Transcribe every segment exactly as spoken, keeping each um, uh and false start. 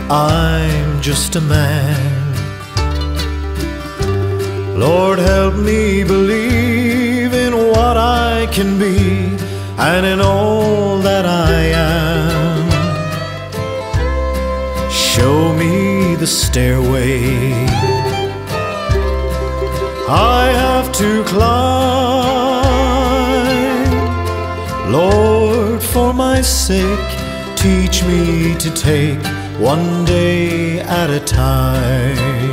I'm just a man. Lord, help me believe in what I can be and in all that I am. Show me the stairway I have to climb. Lord, for my sake, teach me to take one day at a time.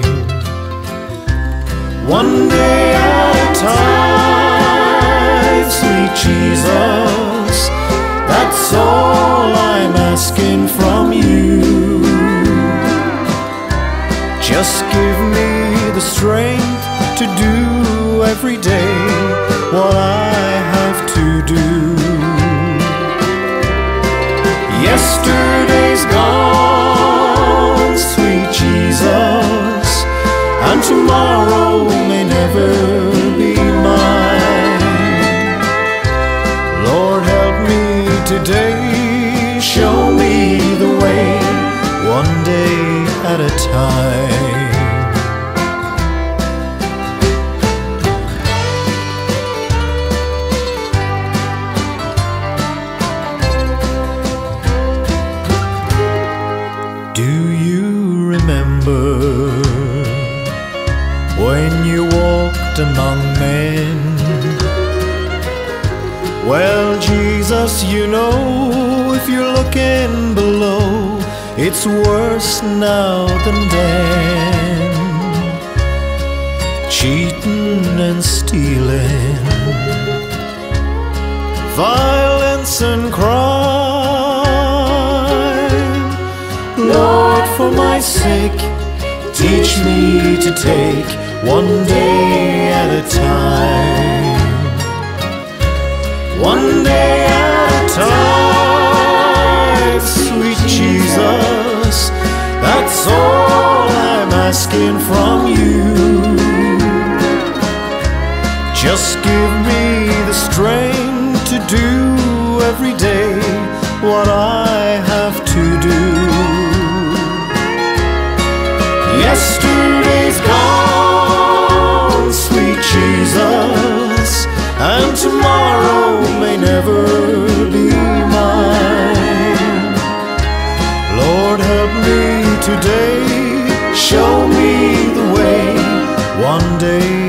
One day at a time, sweet Jesus, that's all I'm asking from you. Just give me the strength to do every day what I have to do. Yesterday's gone, sweet Jesus, and tomorrow may never be mine. Lord, help me today, show me the way, one day at a time. Do you remember when you walked among men? Well, Jesus, you know, if you're looking below, it's worse now than then. Cheating and stealing, violence and crime. Lord, for my sake, teach me to take one day at a time. One day at a time, sweet Jesus, that's all I'm asking from you. Just give me the strength to do every day what I have to do. Yesterday's gone, sweet Jesus, and tomorrow may never be mine. Lord, help me today, show me the way, one day